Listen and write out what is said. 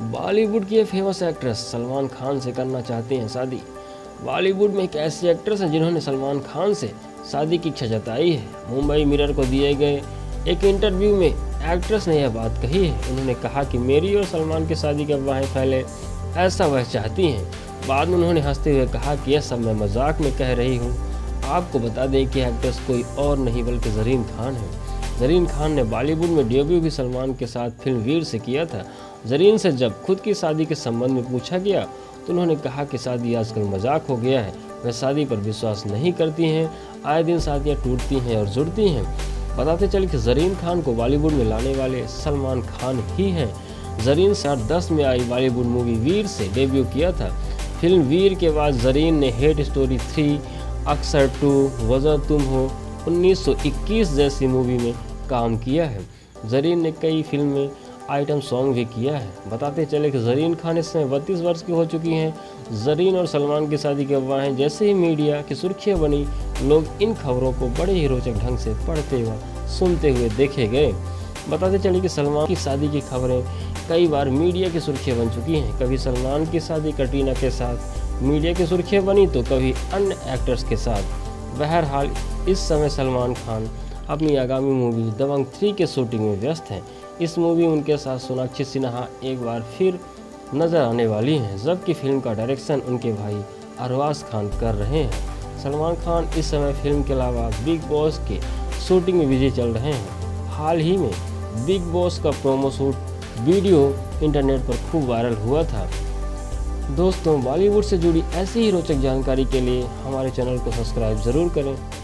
बॉलीवुड की famous actress Salman Khan से करना चाहती हैं शादी। बॉलीवुड में एक ऐसी एक्ट्रेस हैं जिन्होंने सलमान खान से शादी की इच्छा जताई है। मुंबई मिरर को दिए गए एक इंटरव्यू में एक्ट्रेस ने यह बात कही है। उन्होंने कहा कि मेरी और सलमान की शादी की अफवाहें फैले, ऐसा वह चाहती हैं। बाद में उन्होंने हंसते हुए कहा कि यह सब मैं मजाक में कह रही हूँ। आपको बता दें कि एक्ट्रेस कोई और नहीं बल्कि ज़रीन खान है। ज़रीन खान ने बॉलीवुड में डेब्यू भी सलमान के साथ फिल्म वीर से किया था। ज़रीन से जब खुद की शादी के संबंध में पूछा गया तो उन्होंने कहा कि शादी आजकल मजाक हो गया है, वह शादी पर विश्वास नहीं करती हैं। आए दिन शादियां टूटती हैं और जुड़ती हैं। बताते चले कि ज़रीन खान को बॉलीवुड में लाने वाले सलमान खान ही हैं। ज़रीन 2010 में आई बॉलीवुड मूवी वीर से डेब्यू किया था। फिल्म वीर के बाद ज़रीन ने हेट स्टोरी 3, अक्सर 2, वजह तुम हो, 1921 जैसी मूवी में काम किया है। ज़रीन ने कई फिल्में आइटम सॉन्ग भी किया है। बताते चले कि ज़रीन खान इस समय 32 वर्ष की हो चुकी हैं। ज़रीन और सलमान की शादी की अफवाहें जैसे ही मीडिया की सुर्खियां बनी, लोग इन खबरों को बड़े ही रोचक ढंग से पढ़ते व सुनते हुए देखे गए। बताते चले कि सलमान की शादी की खबरें कई बार मीडिया की सुर्खियां बन चुकी हैं। कभी सलमान की शादी कटरीना के साथ मीडिया की सुर्खियां बनी तो कभी अन्य एक्टर्स के साथ। बहरहाल इस समय सलमान खान अपनी आगामी मूवी दबंग 3 के शूटिंग में व्यस्त हैं। इस मूवी में उनके साथ सोनाक्षी सिन्हा एक बार फिर नजर आने वाली हैं, जबकि फिल्म का डायरेक्शन उनके भाई अरबाज खान कर रहे हैं। सलमान खान इस समय फिल्म के अलावा बिग बॉस के शूटिंग में बिजी चल रहे हैं। हाल ही में बिग बॉस का प्रोमो शूट वीडियो इंटरनेट पर खूब वायरल हुआ था। दोस्तों, बॉलीवुड से जुड़ी ऐसी ही रोचक जानकारी के लिए हमारे चैनल को सब्सक्राइब ज़रूर करें।